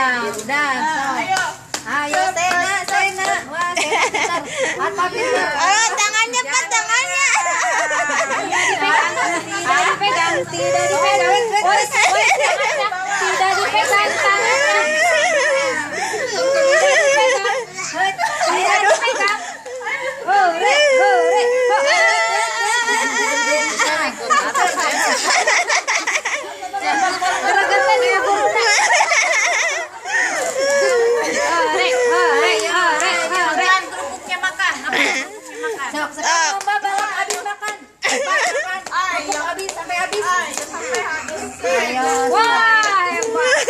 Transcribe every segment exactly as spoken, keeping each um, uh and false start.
Udah, udah. Ayo. Ayo, Sena, Sena. Wah, Sena. Apa pintar? Oh, tangannya Pak, tangannya. Tidak dipegang, tidak dipegang. Woi, woi, tidak dipegang tangannya. Tidak dipegang. Hore, hore. Sok, sekarang Lomba balap habis makan. Makan, makan. Habis sampai habis. Sampai habis. Ayo. Wah, hebat.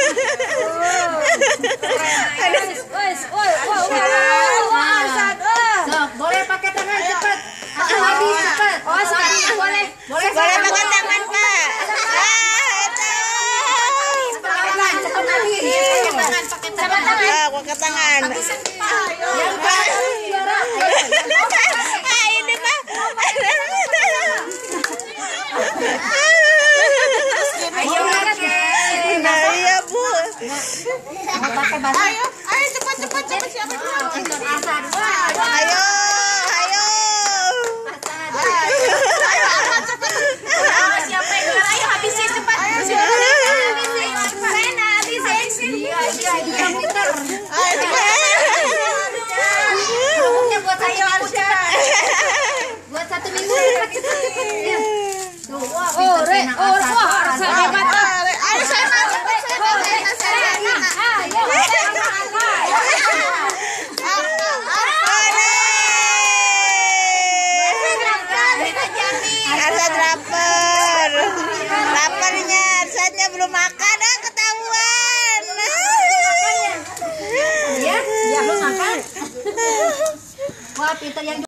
Wes, wes, woi, woi, wah, satu. Sok, boleh pakai tangan cepat. Atau habis cepat. Oh, sekarang boleh. Boleh Boleh pakai tangan, Pak. Tangan, cepat habis. Pakai tangan, pakai tangan. Ah, pakai tangan. Yang paling juara. Ah, ini Pak. Ayo, Nah, iya, Bu. mau pakai bahasa. Ayo, ayo cepat cepat cepat siapa dulu? Untuk Hasan. Ayo, ayo. Ayo, Hasan cepat. Siapa yang juara? Ayo habisin cepat. Ayo, habisin. Sena, habisin. Iya, iya, iya, pintar. Ayo, Kerupuknya buat satu minggu cepat. Buat satu minggu cepat, cepat, cepat. Iya. Tuh, wah, pintar Sena. Oh, wah, Hasan hebat. ayo saya mau cepat saya mau saya saya. Ayo, Arsad lapar, laparnya Arsadnya belum makan, ah ketahuan. ya, ya, lu makan. Wah, pintar yang